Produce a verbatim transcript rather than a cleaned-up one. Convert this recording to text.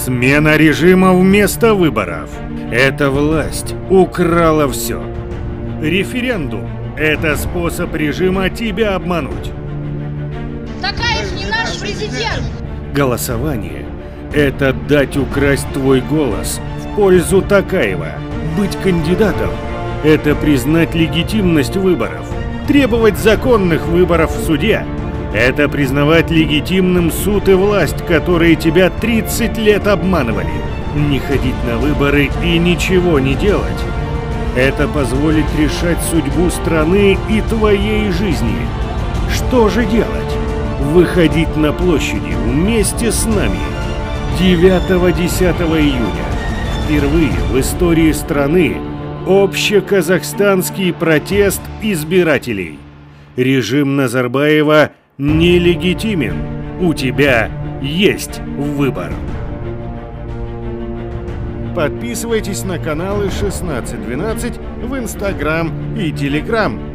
Смена режима вместо выборов. Эта власть украла все. Референдум – это способ режима тебя обмануть. Такаев не наш президент! Голосование – это дать украсть твой голос в пользу Такаева. Быть кандидатом – это признать легитимность выборов. Требовать законных выборов в суде – это признавать легитимным суд и власть, которые тебя тридцать лет обманывали. Не ходить на выборы и ничего не делать – это позволить решать судьбу страны и твоей жизни. Что же делать? Выходить на площади вместе с нами. девятого-десятого июня. Впервые в истории страны общеказахстанский протест избирателей. Режим Назарбаева нелегитимен. У тебя есть выбор. Подписывайтесь на каналы шестнадцать двенадцать в Инстаграм и Телеграм.